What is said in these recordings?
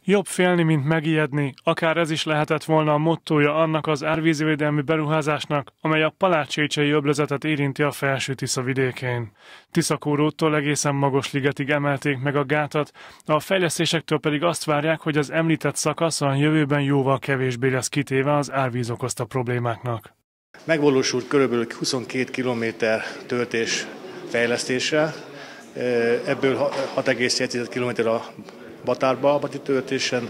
Jobb félni, mint megijedni, akár ez is lehetett volna a mottója annak az árvízvédelmi beruházásnak, amely a Palácsécsei öblözetet érinti a Felső-Tisza vidékén. Tiszakóróttól egészen Magosligetig emelték meg a gátat, a fejlesztésektől pedig azt várják, hogy az említett szakasz a jövőben jóval kevésbé lesz kitéve az árvíz okozta problémáknak. Megvalósult kb. 22 km töltés fejlesztése, ebből 6,7 km a Batár-Balbati töltésen,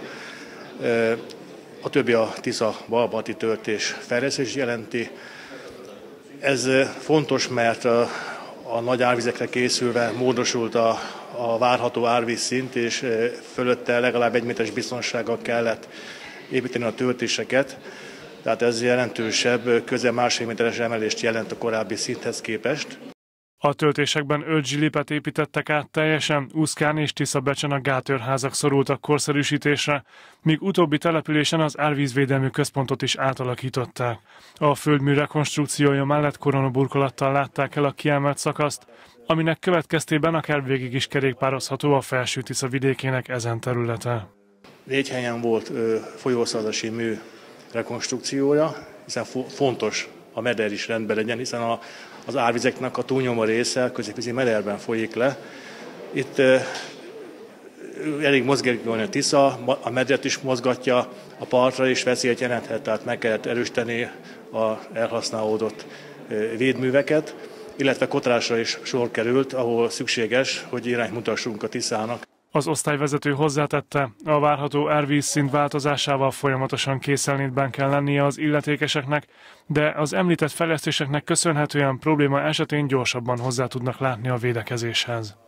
a többi a Tisza-Balbati töltés fejlesztés jelenti. Ez fontos, mert a nagy árvizekre készülve módosult a várható árvízszint, és fölötte legalább 1 méteres biztonsággal kellett építeni a töltéseket. Tehát ez jelentősebb, közel 1,5 méteres emelést jelent a korábbi szinthez képest. A töltésekben 5 zsilipet építettek át teljesen, Uszkán és Tiszabecsen a gátőrházak szorultak korszerűsítésre, míg utóbbi településen az árvízvédelmi központot is átalakították. A földmű rekonstrukciója mellett koronaburkolattal látták el a kiemelt szakaszt, aminek következtében akár végig is kerékpározható a Felső-Tisza vidékének ezen területe. 4 helyen volt folyószadási mű rekonstrukciója, hiszen fontos a meder is rendben legyen, hiszen az árvizeknek a túlnyomó része középvízi mederben folyik le. Itt elég mozgékony a Tisza, a medret is mozgatja, a partra is veszélyt jelenthet, tehát meg kellett erősíteni az elhasználódott védműveket, illetve kotrásra is sor került, ahol szükséges, hogy irányt mutassunk a Tiszának. Az osztályvezető hozzátette, a várható árvízszint változásával folyamatosan készenlétben kell lennie az illetékeseknek, de az említett fejlesztéseknek köszönhetően probléma esetén gyorsabban hozzá tudnak látni a védekezéshez.